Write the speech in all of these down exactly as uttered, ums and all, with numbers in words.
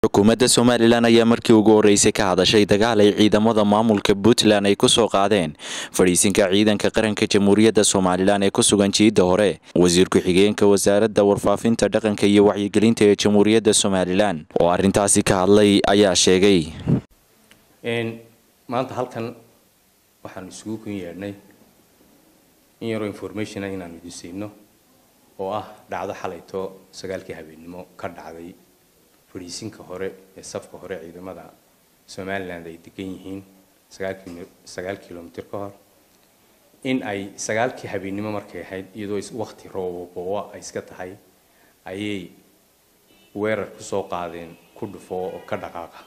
xukuumadda Somaliland ayaa markii ugu horeysay ka hadashay dagaal ay ciidamada maamulka Puntland ay ku soo qaadeen fadhiisinka ciidanka qaranka Jamhuuriyadda Somaliland ee ku sugan jiida hore. Wasiirka xigeenka wasaaradda warfaafinta dhaqanka iyo wacyigelinta ee Jamhuuriyadda Somaliland oo arintaasi ka hadlay ayaa sheegay in maanta halkan waxaan isugu kun yeernay in yaro information inaan idin siino oo ah dhacdo xalayto sagaalkii habeenimo ka dhacday fadhiisinka hore ee safka hore ciidamada Somaliland ay degan yihiin sagaal kiiloomitir ka hor in ay sagaalkii habeenimo markay ahayd iyadoo waqti roob oo ay iska tahay ayay weerar ku soo qaadeen ku dhufo oo ka dhaqaaqa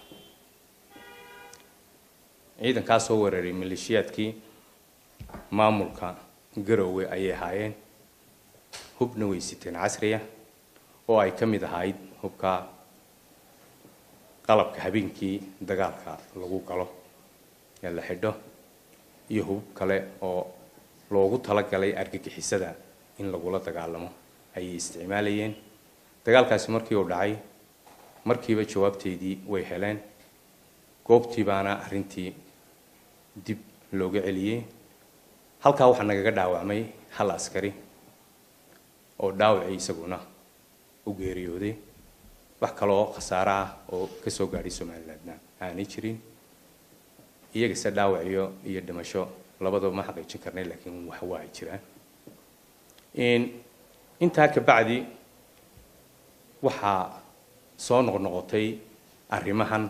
ciidankaas oo weeraray maleeshiyaadkii maamulka Garowe ayay haayeen hubna way siteen casriya oo ay ka mid ahayd hubka qalabka habeenkii dagaalka lagu galo ee la xidho iyo hub kale oo loogu talagalay argagixisada in lagu la dagaalamo ay isticmaalayeen. Dagaalkaasi markii uu dhacay markiiba jawaabteedii way heleen goobtii baana arintii dib looga celiyay. halka waxa naga dhaawacmay hal askari oo dhaawacay isaguna u geeriyooday wax kale oo khasaare ah oo ka soo gaaray Somaliland aanay jirin. iyaga se dhaawaciyo iyo dhimasho labadaba ma xaqiijin karnay laakiin wax waa jiraan. in inta ka bacdi waxa soo noqnoqotay arrimahan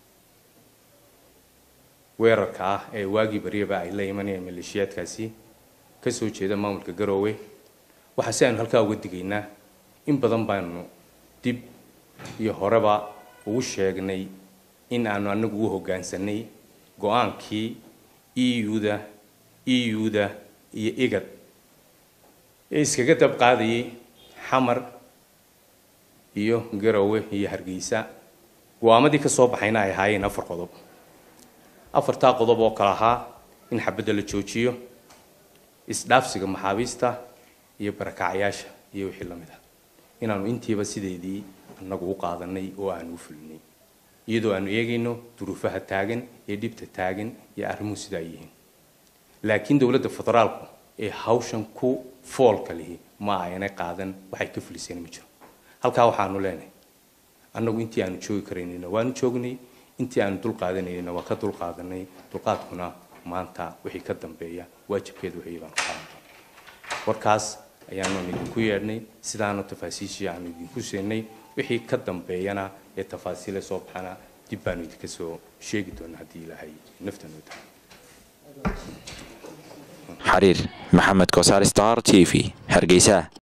weerarka ah ee waagi bariba ay la imanayeen maleeshiyaadkaasi ka soo jeeda maamulka Garowe. waxa si aan halka uga digaynaa in badan baanu dib iyo horeba ugu sheegnay in aanu anagu u hoggaansanay go'aankii E U-da E U-da iyo igad ee iskaga dab qaadayay xamar iyo Garowe iyo Hargeysa. go'aamadii ka soo baxayna ay ahaayeen afar qodob afarta qodob oo kala ahaa in xabadda la joojiyo isdhaafsiga maxaabiista iyo barakacayaasha iyo wixii la mid ah inaanu intiiba sideedii anagu u qaadanay oo aanu u fulinay iyadoo aanu eegayno duruufaha taagan ee dhibta taagan iyo arrimuhu sida ay yihiin. laakiin dawladda federaalku ee hawshan ku foolka lihi ma ayna qaadan waxay ka fuliseen ma jiro. halka waxaanu leenahay anagu intii aanu joogi karaynayna waanu joognay intii aanu dul qaadanayna waa ka dul qaadanay. dulqaadkuna maanta wixii ka dambeeya waajibkeedu wixii baan qaadanay. warkaas ayaanu idinku yeernay sidaanu tafaasiisha aanu idinku seenay wixii ka dambeeyana ee tafaasiil soo baxana dib baanu idinka soo sheegi doonaa hadii Ilaahay naftana u tahay. Xariir Maxamed Koosar Star T V Hargeysa.